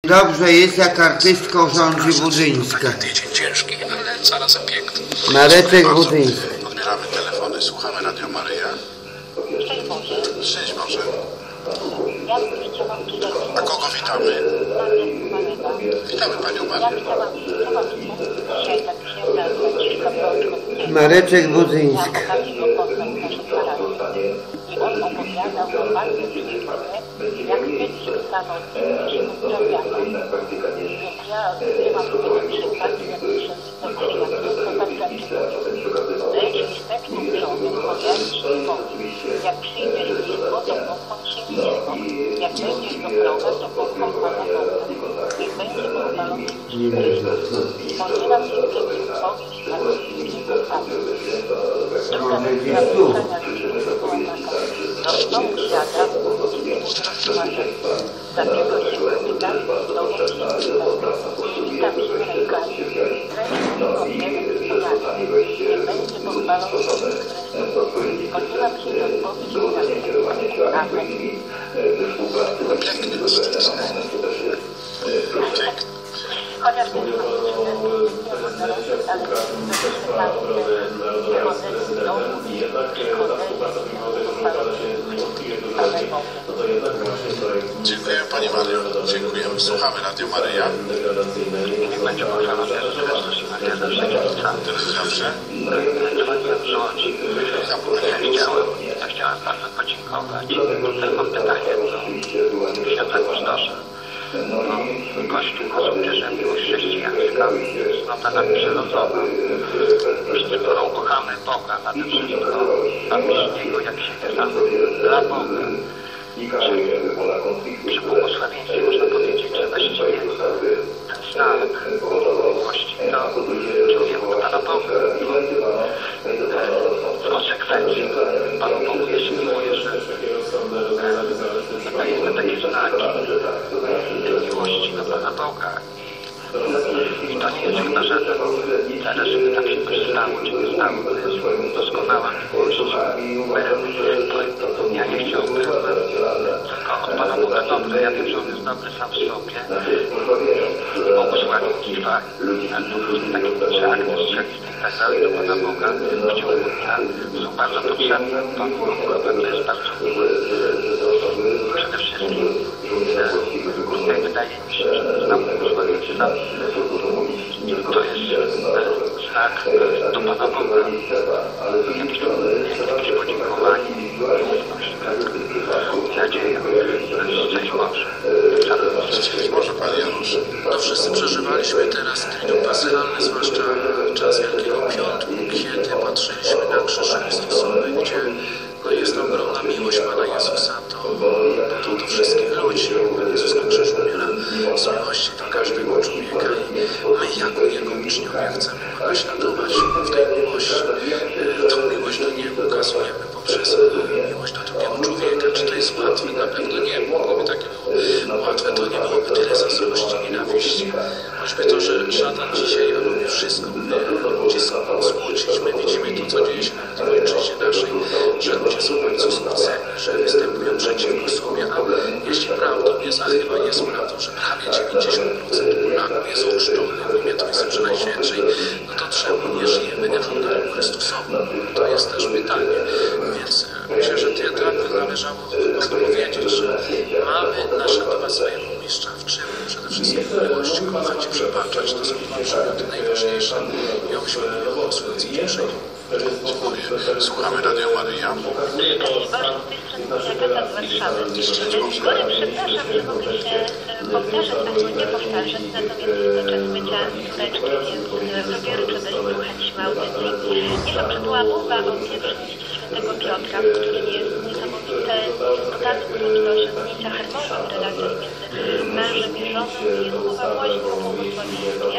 Dobrze jest, jak artystką rządzi Budzyńska. Tydzień ciężki, ale zarazem piękny. Mareczek Budzyński. Odbieramy telefony, słuchamy Radio Maryja. Szczęść Boże. Szczęść Boże. Ja chciałam tutaj... A kogo witamy? Witamy Panią Ja Marię. chciałam dzisiaj tak księdza Franciszka Brączkowskiego. Mareczek Budzyńska. Ja takiego poznał w naszym parafii. I on opowiadał o bardzo pięknie, jak kiedyś stanął się uzdrawiano. Więc ja nie mam tego przypadku, jak przyszedł do kościoła, to tak zaczęło. Leć mi stepną drogę, pojawisz i powiedz. Jak przyjdziesz blisko, to pokłon się nisko. Jak będziesz do proga, to pokłon Pana Boga. Niech będzie pochwalony Chrystus. Podzielam się przez powieść katolickiego Panu. Druga wersja pytania była taka. Rosnął świata, dlaczego się pytam, to witam się rękami, ręcznie odbieram wspomagam. Niech będzie pochwalony Chrystus. Podzielam się z odpowiedź na Amen. Pięknie jest. Pięknie. Chociaż też nie dorosłych, ale wychodzenie z domu, Dziękuję Pani Mario. Dziękujemy. Słuchamy Radio Maryja. Niech będzie pochwalony Jezus Chrystus i Maria zawsze i Teraz zawsze. dzwoniłem z Łodzi. Ja chciałem bardzo podziękować. Mam pytanie do księdza Gustosza. Kościół rozumie, że miłość chrześcijańska jest nota przelotowa. Kochamy Boga nade wszystko, a bliźniego jak siebie sam. Dla Boga. Przy błogosławieństwie można powiedzieć, że właściwie ten znak miłości to człowiek do Pana Boga. W konsekwencji Panu Bogu jest miłuje, że dajemy takie znaki miłości do Pana Boga. I to nie jest chyba żaden cel, żeby tak się coś stało, czy nie stało. To jest doskonała miłość. Ja nie chciałbym tylko od Pana Boga dobre. Ja wiem, że On jest dobry sam w sobie. I błogosławieństwa, takie akty strzeliste i tak dalej do Pana Boga w ciągu dnia są bardzo potrzebne. Panu Bogu chyba to jest bardzo miłe. Przede wszystkim tutaj wydaje mi się, że znam błogosławieństwa. To jest znak do Pana Boga. Jakieś podziękowanie, nadzieja. Szczęść Boże. Szczęść Boże Panie Janusz. No wszyscy przeżywaliśmy teraz Triduum Paschalne, zwłaszcza czas Wielkiego Piątku, kiedy patrzyliśmy na krzyż Chrystusowy, gdzie jest ogromna miłość Pana Jezusa do wszystkich ludzi. Pan Jezus na krzyżu umiera z miłości do każdego człowieka i my jako Jego uczniowie chcemy Go naśladować w tej miłości. Tą miłość do Niego ukazujemy poprzez miłość do drugiego człowieka. Czy to jest łatwe? Na pewno nie. Mogłoby takie było łatwe, to nie byłoby tyle zazdrości, nienawiści. Choćby to, że szatan dzisiaj robi wszystko, by ludzi skłócić. My widzimy to, co dzieje się nawet w ojczyźnie naszej, że ludzie są bardzo skłóceni, że występują przeciwko sobie, a jeśli prawdą jest, a chyba jest prawdą, że prawie 90% Polaków jest ochrzczonych w imię Trójcy Przenajświętszej, no to czemu nie żyjemy Ewangelią Chrystusową? To jest też pytanie. Więc myślę, że tak należało powiedzieć, że mamy naśladować swojego mistrza w czym? Przede wszystkim miłość, kochać i przebaczać. To są dwa przymioty najważniejsze. I obyśmy mówili o słudzy pierwszej. Dziękuję. Słuchamy Radio Maryja. Szczęść Boże, z tej strony Agata z Warszawy. Góry, przepraszam, że mogę się powtarzać albo nie powtarzać, natomiast jest to czas mycia córeczki, więc zrobię uroczystość, słuchaliśmy audycji. Nie wiem, czy była mowa o pierwszym liście Świętego Piotra, w którym jest niesamowite, tak trudno osiągnięcia harmonii w relacjach między mężem i żoną. Jest mowa właśnie o błogosławieństwie.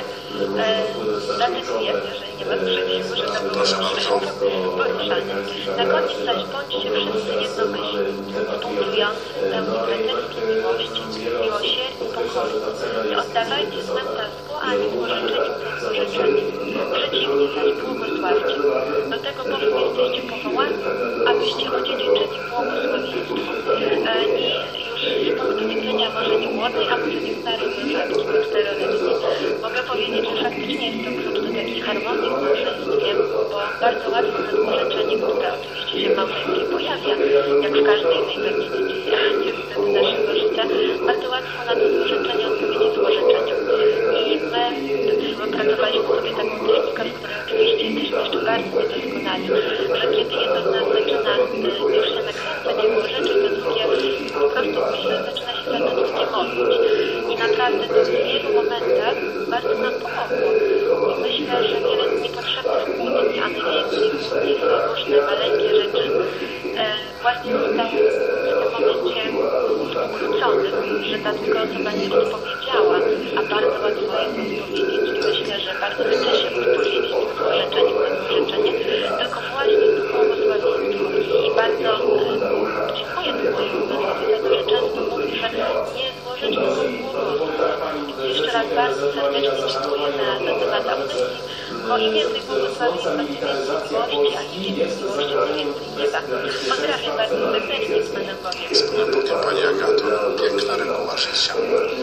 Dlatego jeżeli nie ma sprzeciwu, że to było poruszane. Na koniec zaś bądźcie wszyscy jednomyślni, współczujący, pełni pretensji miłości, miłosierdzia i pokoju. Nie oddawajcie znęta zło, ani złorzeczeniu złorzeczeniu. Przeciwnie zaś błogosławcie. Do tego bowiem jesteście powołani, abyście odziedziczyli błogosławieństwo. I już z punktu widzenia może nie młodej, a może nie starej mężatki po 4-letniej, mogę powiedzieć, że faktycznie jest to klucz do takiej harmonii w małżeństwie, bo bardzo łatwo na złorzeczenie, które oczywiście się w małżeństwie pojawia, jak w każdej innej pewnie dziedzinie niestety naszego życia, bardzo łatwo na to złorzeczenie odpowiedzieć złorzeczeniem. I my wypracowaliśmy sobie taką technikę, w której oczywiście jesteśmy jeszcze bardzo niedoskonali, że kiedy jedno z nas zaczyna już się nakręcać i złorzeczeć, to drugie po prostu myślę, zaczyna się za to drugie modlić. I naprawdę to w wielu momentach bardzo nam pomogło. I myślę, że nie potrzebne kłótni, a najwięcej kłótni są różne maleńkie rzeczy. Właśnie został w tym momencie ukrócony, że ta druga osoba nic nie powiedziała, a bardzo łatwo jest odpowiedzieć. I myślę, że bardzo chce się odpowiedzieć tym złorzeceniem na złorzeczenie, tylko właśnie z błogosławieństwo. I bardzo dziękuję tym moim mężowi za to, że często mówi, że nie złorzecz, tylko błogosław. I jeszcze raz bardzo serdecznie dziękuję za temat audycji, bo im więcej błogosławieństwa, tym więcej miłości, a im więcej miłości, tym więcej nieba. Pozdrawiam bardzo serdecznie z Panem Bogiem. Z Panem Bogiem, Pani Agato, piękna reguła życia.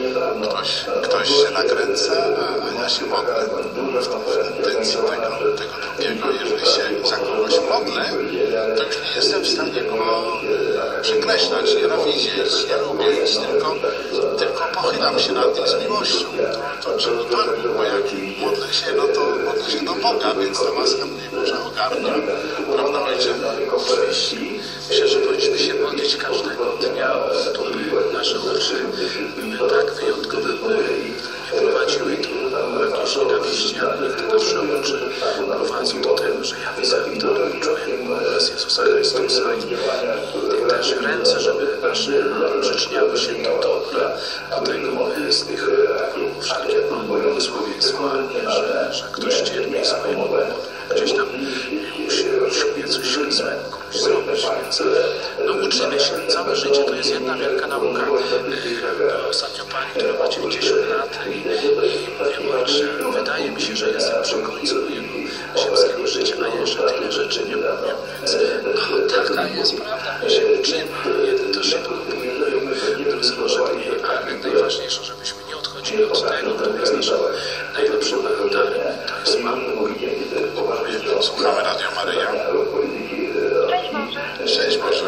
Ktoś się nakręca, a ja się modlę w intencji tego drugiego. Jeżeli się za kogoś modlę, to już nie jestem w stanie go przekreślać, nienawidzieć, nie lubić, tylko pochylam się nad nim z miłością. To czyni Pan, bo jak modlę się, no to modlę się do Boga, więc ta łaska mnie może ogarnia. Prawda, Ojcze? Oczywiście. Myślę, że powinniśmy się modlić każdego dnia o to, by nasze oczy były tak wyjątkowe, by nie prowadziły do jakiejś nienawiści, ale niech te nasze oczy prowadzą do tego, że ja widzę w tym człowieku obraz Jezusa Chrystusa i też ręce, żeby nasze przyczyniały się do dobra, do tego, by z tych wszelkie błogosławieństwa, że ktoś cierpi swojemu powodu, gdzieś tam usiłuje coś złego komuś zrobić, więc uczymy się. Całe życie to jest jedna wielka nauka. Ostatnio pani, która ma 90 lat i mówię, Ojcze, wydaje mi się, że jestem przy końcu mojego ziemskiego życia, a ja jeszcze tyle rzeczy nie umiem, więc taka jest prawda, my się uczymy. Jedni to szybko pojmują, drudzy może mniej, ale najważniejsze, żebyśmy nie odchodzili od tego, który jest naszym najlepszym darem, to jest Pan Bóg. Słuchamy Radio Maryja. Cześć Boże. Szczęść Boże.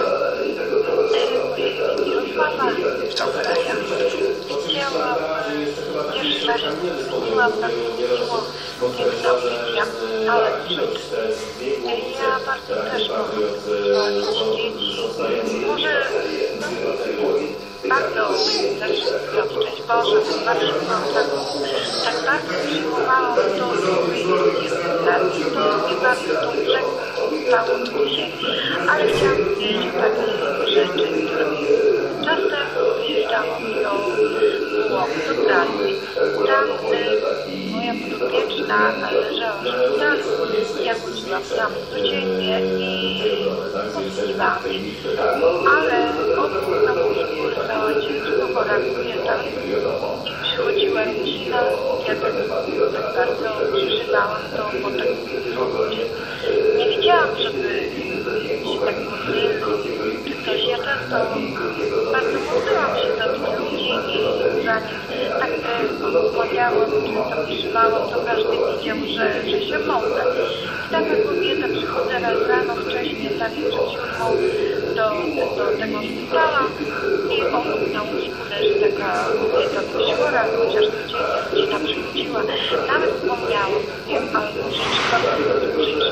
Mirosława. Witam Pana. Widziałam, pierwszy raz zmieniłam na miło piękna wizja, ale ja bardzo też mogę dzieci. Może bardzo zaczynam, cześć Boże, bardzo tak bardzo przyjmowałam to, to mnie bardzo dobrze stało do siebie. Ale chciałam powiedzieć o takich rzeczy, które czasem wyjeżdżałam do pracy. Tam moja podopieczna leżała w szpitalu, ja chodziłam tam codziennie i posługiwałam. Ale obok na wózku leżała ciężko chora kobieta i przychodziła rodzina. Ja tak bardzo przeżywałam to po takim powodzie. Nie wiedziałam, żeby się tak modlili czy coś. Ja często bardzo modliłam się za tych ludzi i zanim tak rozmawiałam, czy zapiszywałam, to każdy widział, że się modlę. I taka kobieta przychodzę raz rano wcześniej, zanim przed 7 do tego szpitala i obok na łóżku leży taka kobieta dość chora, chociaż codziennie rodzina przychodziła. Nawet wspomniałam, ale może trzeba wydłużyć,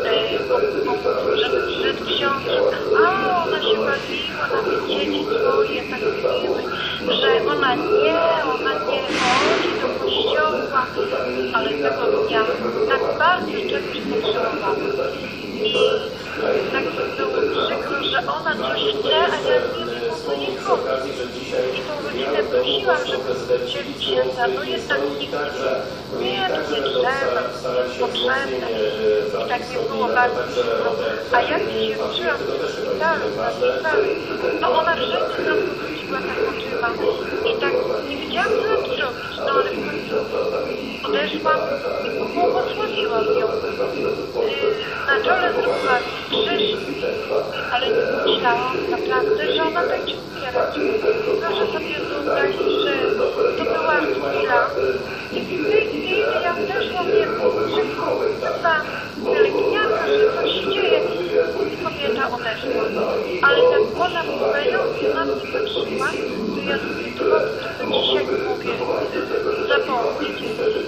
żeby przyszedł ksiądz, a ona się bawiła, nawet dzieci swoje, tak wiemy, że ona nie chodzi do kościoła, ale tego dnia tak bardzo czegoś potrzebowała. I tak było przykro, że ona coś chce, a ja nie mogę jej pomóc. I tą rodzinę prosiłam, żeby wzięli księdza, no jednak nikt nie trzeba, potrzebne. I tak mi było bardzo przykro. A jak się uczyłam w tym szpitalu, no ona wszędzie nam wróciła tak oczyma. I tak nie wiedziałam, co mam zrobić, no ale w końcu podeszłam i błogosławiłam ją. Na czole zrobiła krzyż ale nie myślałam naprawdę, że ona będzie umierać. Proszę sobie wyobrazić, że to była chwila i w tej chwili ja weszłam szybko, ta pielęgniarka, że coś się dzieje. Kobieta odeszła, ale jak ona wzywający na mnie patrzyła, to ja sobie to dzisiaj mówię zapomnieć.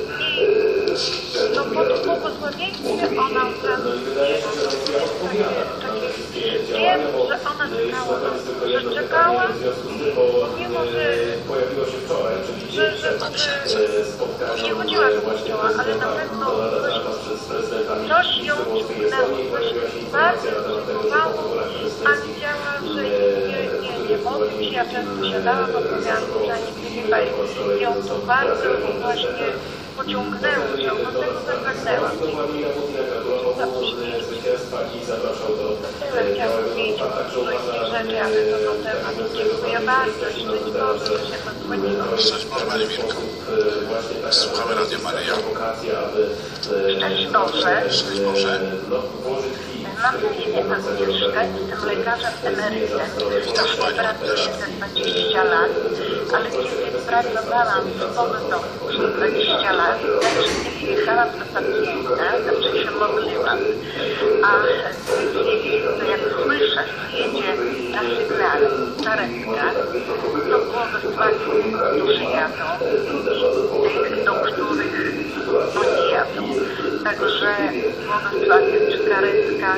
I no po tym błogosławieństwie ona od razu wiem, że ona czekała, że czekała, mimo że nie chodziła do kościoła, ale na pewno coś ją ciągnęło, coś bardzo próbowało, a widziała, że nie modli się. Ja często siadałam, opowiadałam, że nigdy nie ją to bardzo właśnie pociągnęło, że ona tego zapragnęła. Tyle chciałam powiedzieć o rzeczy, ale to na temat. Dziękuję bardzo. Szczęść Boże, że się Pan dzwoniło. Szczęść Boże, Pani Mirko. Słuchamy Radio Maryja. Szczęść Boże. Szczęść Boże. Mam na imię Agnieszka, jestem lekarzem emerytem. Pracuję za 20 lat, ale kiedy pracowałam w pogotowiu przez 20 lat, też jechałam do pacjenta, zawsze się modliłam. A w tej chwili, to jak słyszę, że jedzie na sygnale karetka, to błogosławię, którzy jadą i tych, do których oni jadą. Także błogosławię, czy karetka,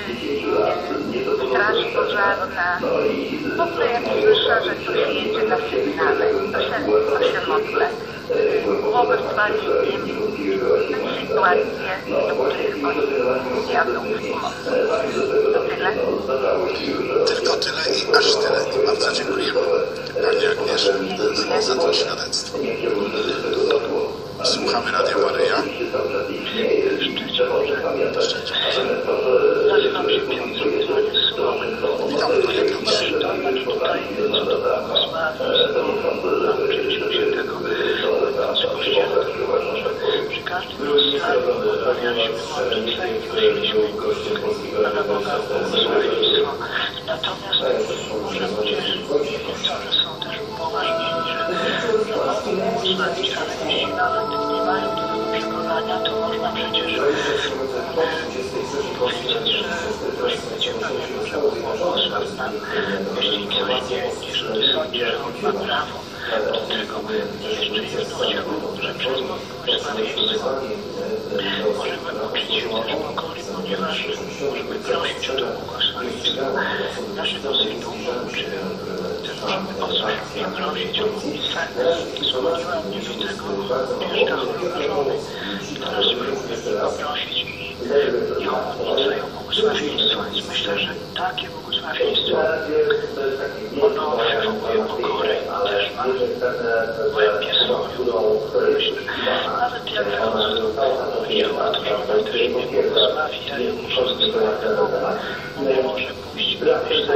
czy straż pożarna. W ogóle jak słyszę, że ktoś jedzie na sygnale, to się modlę. Błogosławię im sytuacje, do których oni jadą w pomocy. To tyle. Tylko tyle i aż tyle. I bardzo dziękujemy Pani Agnieszce za to świadectwo. Słuchamy Radio Maryja. Szczęść Boże. Szczęść Boże. Nazywam się Piotr, dzwonię z Słowy. Witamy Panie Piotrze. Tutaj co do błogosławieństwa, nauczyliśmy się tego w Kościele, że przy każdym rozstaniu odmawialiśmy modlitwę i prosiliśmy Pana Boga o błogosławieństwo. Natomiast może ludzie niektórzy są też upoważnieni, że mogą błogosławić, ale jeśli nawet nie mają tego przekonania, to można przecież powiedzieć, że prosimy Cię, Panie Boże, błogosław nam, jeśli ktoś nie sądzi, że on ma prawo do tego. Jeszcze jedno chciałbym, że przez błogosławieństwo możemy uczyć się też pokory, ponieważ możemy prosić o to błogosławieństwo naszego synu, czy też możemy o coś nie prosić o modlitwę. Dzwoniła mnie do tego mieszka choroba żony, teraz spróbuję poprosić i o modlitwę, i o błogosławieństwo, więc myślę, że takie błogosławieństwo ono przywołuje pokorę i też ma głębię swoją myśl. Nawet jak powiedziała, to żona też mnie błogosławi, a ja muszę zostawać w domu, nie może pójść. Myślę,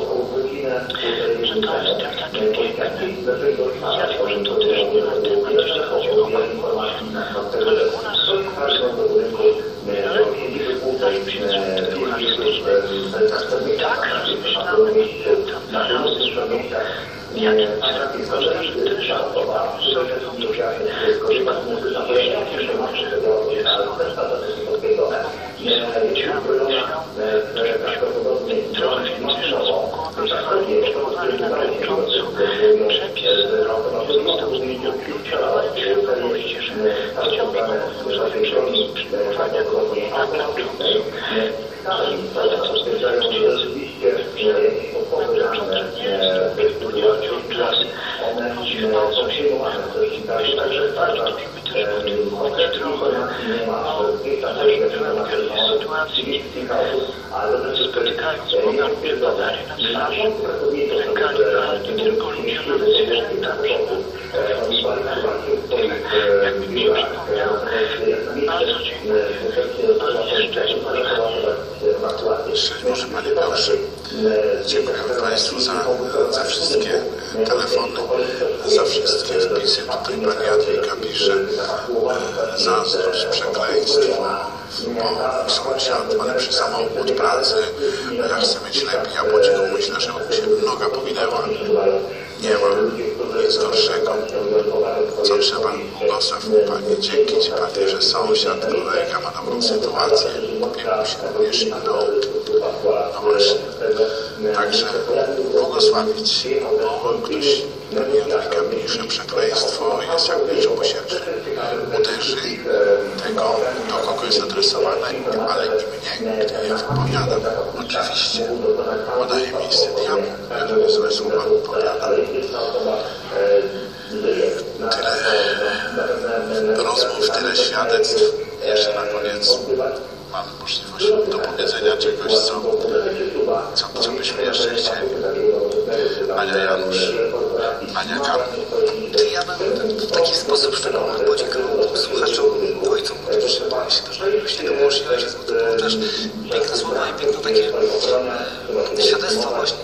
że to jest też takie piękne. Ja wiem, że to też nie ma temat, jeśli chodzi o komunię, ale u nas są zdarzył się Święty Eucharystyczny. Tak rozmyślamy tam na razy, w jakim celu można, że też sobie wyobrażamy, że komunia, jeśli wierzymy, że jest swoim ciałem, to żebyśmy trochę więcej szacunku okazywali, przyjmowali na graniczącą. Przepis nie został zmieniony. Ludzie mają świadomość, że wciąż obowiązuje przepis przyjmowania komunii na graniczącą. Ale co z tym księdzem? Na graniczącą nie jest, tu nie chodzi o czas, chodzi chyba o coś innego. Myślę, że warto byśmy też o tym mówić trochę, bo też byłem w wielu sytuacji, kiedy spotykając Boga ludzie badali na twarzy, lękali nie tylko ludzie, nawet zwierzęta. Jakby mi się przypomniał, bardzo dziękuję. Szczęść Boże. Szczęść Boże, Panie Piotrze. Dziękujemy Państwu za wszystkie telefony, za wszystkie wpisy. Tutaj Pani Jadwiga pisze zazdrość, przekleństwo, bo sąsiad ma lepszy samochód, pracy, ja chcę mieć lepiej, a po cichu myślę, że mu się noga powinęła. Nie ma nic gorszego. Co trzeba? Błogosław mu, Panie. Dzięki Ci, Panie, że sąsiad, kolega ma dobrą sytuację. Kupię mu się również inną. No właśnie. Także błogosławić, bo ktoś Jadwiga pisze przekleństwo, jest jak miecz obosieczny. Uderzy tego, do kogo jest adresowane, ale i mnie, gdy je wypowiadam. Oczywiście podaje miejsce diabłu, jeżeli złe słowa wypowiadam. Tyle rozmów, tyle świadectw. Jeszcze na koniec mam możliwość do powiedzenia czegoś, co byśmy jeszcze chcieli. Ania Janusz, Ania Karol. Ja bym w taki sposób szczególny podziękował tym słuchaczom, ojcom, którzy mi się też na świętego Miłosierdzia ojciec, bo to było też piękne słowa i piękne takie świadectwo właśnie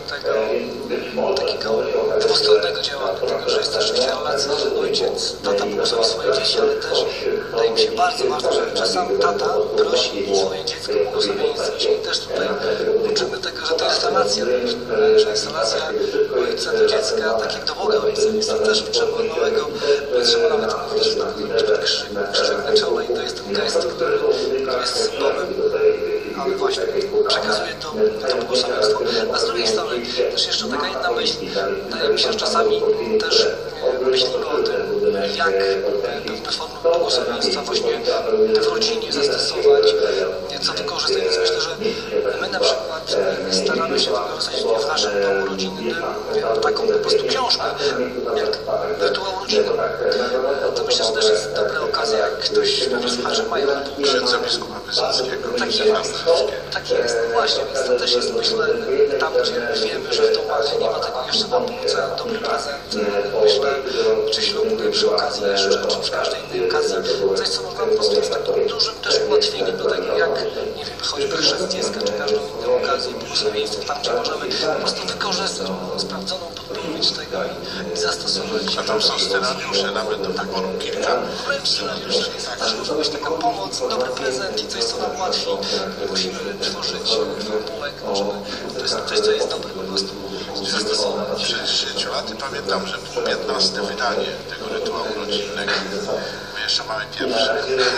takiego dwustronnego działania, tego, że jest też rzeczywiście relacja, że ojciec, tata błogosławi swoje dzieci, ale też wydaje mi się bardzo ważne, że sam tata prosi swoje dziecko błogosławieństwa. I też tutaj uczymy tego, że to jest relacja, że jest relacja ojca do dziecka, tak jak do Boga ojca. Więc to też uczymy od małego, nie trzeba nawet mówić, że krzyżyk na czole i to jest ten gest, który jest symbolem, ale właśnie przekazuje to błogosławieństwo. A z drugiej strony też jeszcze taka jedna myśl, wydaje mi się, że czasami też myślimy o tym, jak pewne formy błogosławieństwa właśnie w rodzinie zastosować, co wykorzystać. Więc myślę, że my na przykład staramy się wykorzystać w naszym domu rodzinnym taką po prostu książkę, jak rytuał rodziny. To myślę, że też jest dobra okazja, jak ktoś, pewnie słuchacze mają Księdza biskupa Wysockiego. Tak jest, no właśnie, więc to też jest, myślę, tam, gdzie wiemy, że w domach nie ma tego jeszcze na półce, dobry prezent, myślę, czy ślubny przy okazji jeszcze, czy przy każdej innej okazji, coś, co mogą po prostu jest takim dużym też ułatwieniem do tego, jak, nie wiem, choćby chrzest dziecka, czy każdą inną okazję, błogosławieństwo, tam, gdzie możemy po prostu wykorzystać sprawdzoną podpowiedź tego i zastosować. A tam są scenariusze nawet do wyboru kilka. Wręcz scenariusze, też może być taka pomoc, dobry prezent i coś, co nam ułatwi. Nie musimy tworzyć formułek, możemy, to jest coś, co jest dobre po prostu zastosować. Przez 10 lat pamiętam, że było 15 wydanie tego rytuału rodzinnego. My jeszcze mamy pierwsze.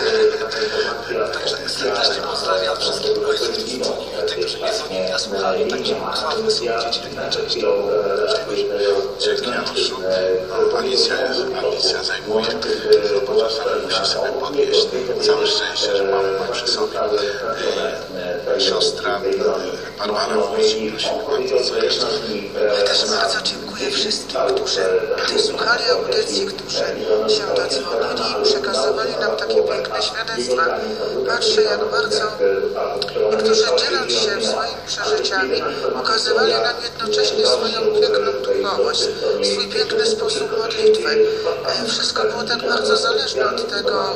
Także serdecznie pozdrawiam wszystkich ojców, którzy dzwonili, tych, którzy nie dzwonili, a słuchali, także sławmy sobie dzieci jak najczęściej. Dzięki Januszu. Alicja zajmuje, bo czasami musi sobie podnieść. Całe szczęście, że mamy przy sobie. Siostra Barbara Wójcik, prosimy bardzo, co jeszcze? Ja też bardzo dziękuję wszystkim, którzy słuchali audycji, którzy się dodzwonili i przekazywali nam takie piękne świadectwa. Patrzę, jak bardzo niektórzy dzieląc się swoimi przeżyciami, okazywali nam jednocześnie swoją piękną duchowość, swój piękny sposób modlitwy. Wszystko było tak bardzo zależne od tego,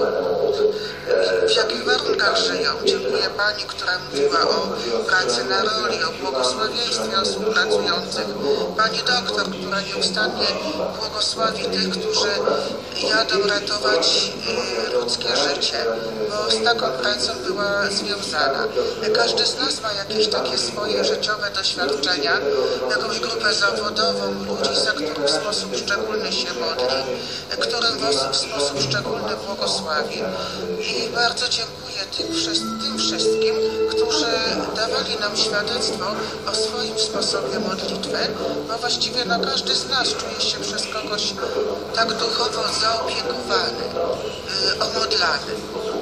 w jakich warunkach żyją. Dziękuję Pani, która mówiła o pracy na roli, o błogosławieństwie osób pracujących. Pani doktor, która nieustannie błogosławi tych, którzy jadą ratować ludzkie życie, bo z taką pracą była związana. Każdy z nas ma jakieś takie swoje życiowe doświadczenia, jakąś grupę zawodową, ludzi, za których w sposób szczególny się modli, którym w sposób szczególny błogosławi. I bardzo dziękuję tym wszystkim, którzy dawali nam świadectwo o swoim sposobie modlitwy, bo właściwie każdy z nas czuje się przez kogoś tak duchowo zaopiekowany, omodlany.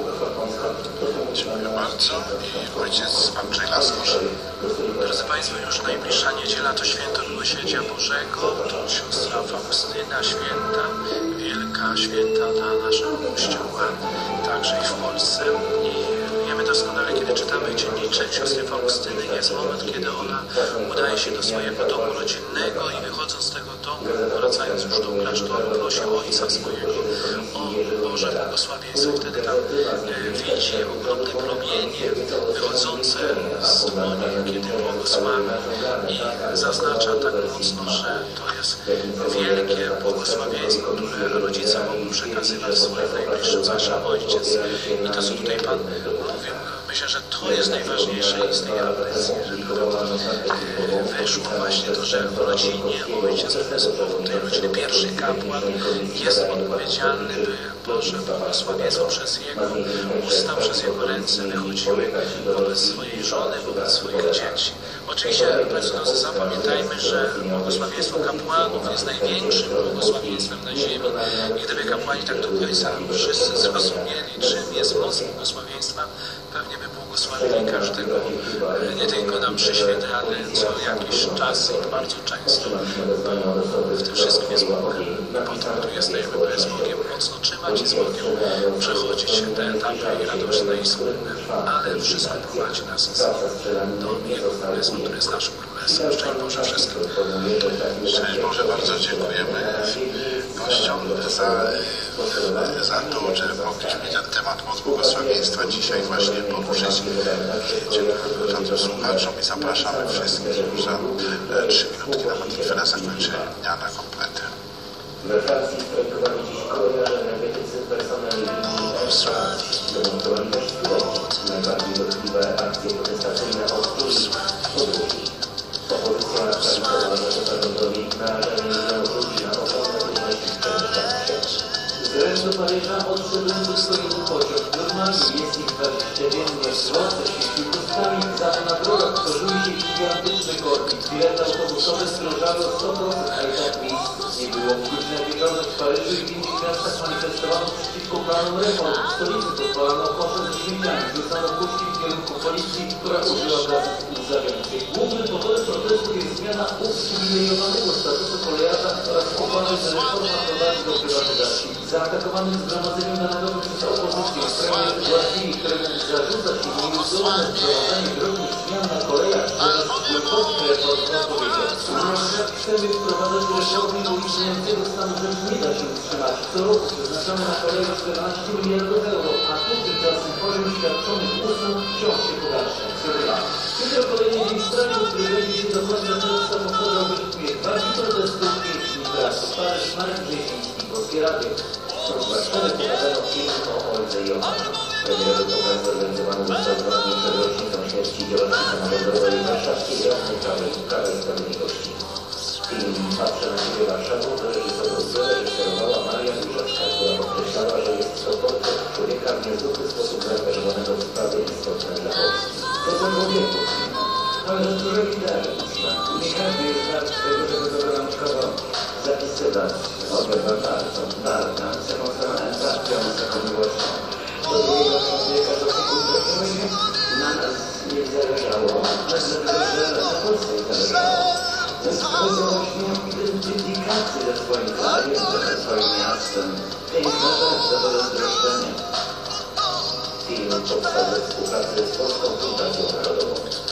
Dziękuję bardzo. I ojciec Andrzej Laskarz. Drodzy Państwo, już najbliższa niedziela to święto Miłosierdzia Bożego, to siostra Faustyna, święta, wielka święta dla naszego Kościoła, także i w Polsce. I wiemy doskonale, kiedy czytamy dzienniczek siostry Faustyny, jest moment, kiedy ona udaje się do swojego domu rodzinnego i wychodząc z tego domu, wracając już do klasztoru, prosi ojca swojego o Boże błogosławieństwo. Wtedy tam widzi ogromne promienie wychodzące z dłoni, kiedy błogosławi i zaznacza tak mocno, że to jest wielkie błogosławieństwo, które rodzice mogą przekazywać swoim najbliższym, zwłaszcza ojciec. I to, co tutaj Pan mówił, myślę, że to jest najważniejsze i z tej audycji, że wyszło właśnie to, że w rodzinie ojciec zmysłowo tej rodziny, pierwszy kapłan jest odpowiedzialny, by Boże błogosławieństwo przez jego usta, przez jego ręce wychodziły wobec swojej żony, wobec swoich dzieci. Oczywiście, drodzy, zapamiętajmy, że błogosławieństwo kapłanów jest największym błogosławieństwem na ziemi. I gdyby kapłani tak do końca wszyscy zrozumieli, czym jest moc błogosławieństwa, pewnie by błogosławili każdego, nie tylko na mszy świętej, ale co jakiś czas i bardzo często. W tym wszystkim jest Bóg. Po to tu jesteśmy, by z Bogiem mocno trzymać i z Bogiem przechodzić te etapy radosne i smutne. Ale wszystko prowadzi nas do Jego Królestwa, które jest naszym Królestwem. Szczęść Boże wszystkim. Szczęść Boże, bardzo dziękujemy gościom za to, że mogliśmy ten temat moc błogosławieństwa dzisiaj właśnie poruszyć. Dziękujemy słuchaczom i zapraszamy wszystkich za 3 minutki na modlitwę na zakończenie dnia na kompletę. We Francji strajkowali dziś kolejarze, energetycy, personel i demontowali też studentów. Najbardziej dotkliwe akcje protestacyjne od podróży. Opozycja strajkowała za przetargowi narażenie milionów ludzi na ochronę ludności w z Renu do Paryża odszedł swojego pociąg. Normalnie jest ich 29, nie słońce świeci pustami, za to na drogach tworzyły się gigantyczne korki. Bilety autobusowe sprążały o 100%, a i tak miejsc nie było. W godzinach wieczornych w Paryżu i w innych miastach manifestowano przeciwko planom reform. W stolicy podpalano kosze z śmieciami, rzucano puszki w kierunku policji, która użyła gazów łzawiących. Głównym powodem protestu jest zmiana uprzywilejowanego statusu kolejarza oraz obawy, że reforma prowadzi do prywatyzacji. Zaatakowanym zgromadzeniem narodowym przez opozycję premier Brazylii, któremu zarzucać i nieudolne wprowadzanie drobnych zmian na kolejach zamiast głębokich reform, powiedział: chcemy wprowadzać reformy, bo istniejącego stanu rzeczy nie da się utrzymać. Co roku przeznaczamy na koleje 14 miliardów euro, a tu tymczasem poziom świadczonych usług wciąż się pogarsza. Jutro kolejny dzień strajku, który będzie się do końca czerwca powtarzał, wynikuje bardziej protestów, 5 dni pracy. Paryż, Marek Brzeziński, Polskie Radio. W Warszawie pokazano film o Oldze i Johanna. Premierowy pokaz zorganizowany został z ważniejszą rocznicą śmierci działaczki samorządowej warszawskiej Joanny Prawa i Sprawiedliwości. Film Patrzę na siebie Warszawą wyreżyserowała Maria Różewska, która podkreślała, że jest to portret człowieka w niezwykły sposób zaangażowanego w sprawy istotne dla Polski. To są wieku. Ale dużo idealnie. Nie każdy jest wart tego, żeby dobrać kogo zapisywać. Odbywa bardzo, darna, emocjonalna, trafiająca miłością. Do drugiego człowieka do tego na nas nie zależało, ale na Polsce nie zależało. To jest kwestia właśnie identyfikacji ze swoim krajem, ze swoim miastem. Piękna rzecz, zawodem wzruszenia. Film powstał we współpracy z Polską Fundacją Narodową.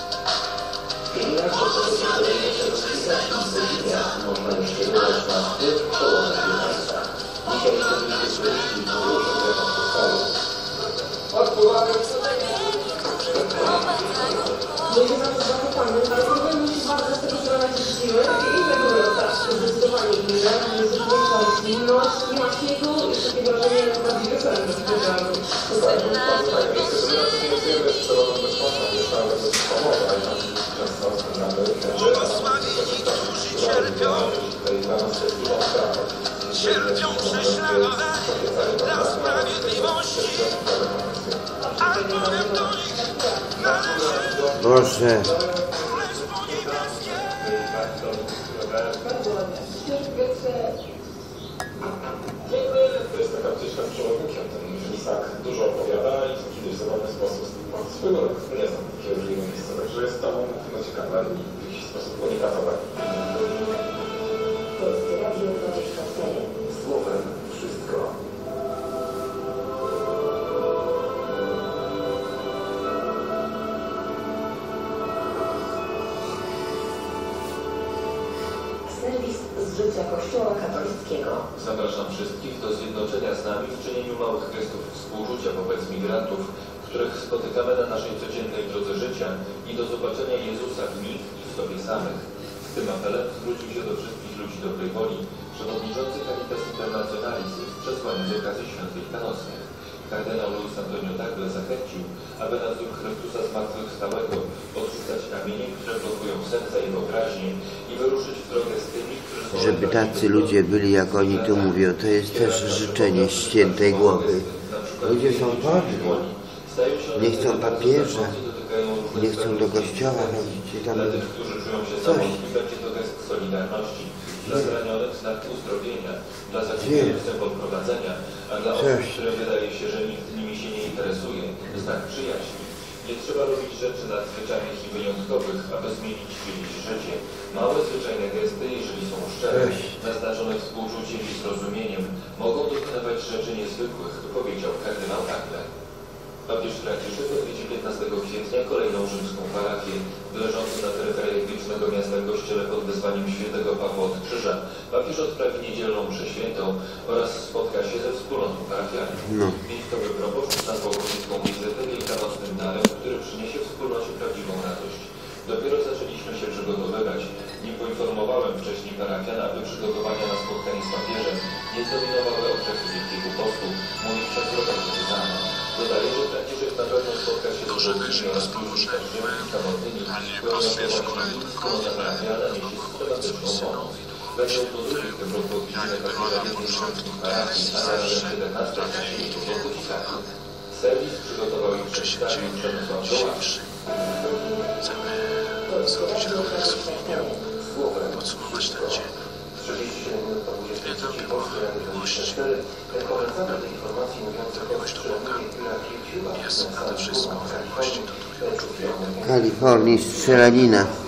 Film to kolejne cywilizacji można już kierować na wpływ połowę państwa. Dzisiaj to jest i dużo powstało. Ludzie na to zapytamy, ale problem musi bardzo zastosować siły i innego rodzaju. Zdecydowanie inne, niezwykle zimność, nie ma śniegu i takie wrażenie jak prawdziwe serce spojrzane. Cierpią prześladować dla sprawiedliwości, albowiem do nich należy Proszę. Królestwo Niebieskie. To jest taka wtyczka z przewodnikiem. Ten lisak dużo opowiada i kiedyś w zabawny sposób swego roku nie znam takiego drugiego miejsca. Także jest to chyba ciekawe i w jakiś sposób unikatowe. Słowem wszystko. Serwis z życia Kościoła katolickiego. Zapraszam wszystkich do zjednoczenia z nami w czynieniu małych gestów współczucia wobec migrantów, których spotykamy na naszej codziennej drodze życia i do zobaczenia Jezusa w nich i w sobie samych. Z tym apelem zwrócił się do wszystkich ludzi dobrej woli przewodniczący Caritas Internationalis w przesłaniu z okazji Świąt Wielkanocnych. Kardynał Luis Antonio Tagle zachęcił, aby na wzór Chrystusa zmartwychwstałego odrzucać kamienie, które blokują serca i wyobraźnię i wyruszyć w drogę z tymi, którzy są... Żeby tacy ludzie byli, jak oni tu mówią, to jest też życzenie świętej głowy. Ludzie są podli, nie chcą papieża, nie chcą do kościoła chodzić i tam coś. Dla zranionych znak uzdrowienia, dla zaciekawych symbol prowadzenia, a dla osób, które wydaje się, że nikt nimi się nie interesuje, znak przyjaźni. Nie trzeba robić rzeczy nadzwyczajnych i wyjątkowych, aby zmienić czyjeś życie. Małe, zwyczajne gesty, jeżeli są szczere, naznaczone współczuciem i zrozumieniem, mogą dokonywać rzeczy niezwykłych, powiedział kardynał Tagle. Papież Franciszek odwiedzi 15 kwietnia kolejną rzymską parafię, leżącą na peryferiach wiecznego miasta kościele pod wezwaniem świętego Pawła od Krzyża. Papież odprawi niedzielną mszę świętą oraz spotka się ze wspólnotą parafialną. Miejscowy proboszcz nazwał krótką wizytę wielkanocnym darem, który przyniesie wspólnocie prawdziwą radość. Dopiero zaczęliśmy się przygotowywać. Nie poinformowałem wcześniej parafian, aby przygotowania na spotkanie z papieżem nie zdominowały okresu Wielkiego Postu, mówi ksiądz Robert Zyzana. Dodaje, że Franciszek na pewno spotka się z ludźmi oraz samotnymi, pełnią wspólnota parafialna niesie systematyczną pomoc. Będzie umożliwić tym roku odwiedziny papieża jednej z rzymskich parafii, a zarazem 17 w pontyfikatu. Serwis przygotował im przedstawił Przemysław Goławski. Chcemy zrobić rachunek sumienia, podsumować ten dzień. Święta miłość. Ta miłość do Boga jest nade wszystko w miłości do drugiego człowieka. W Kalifornii strzelanina.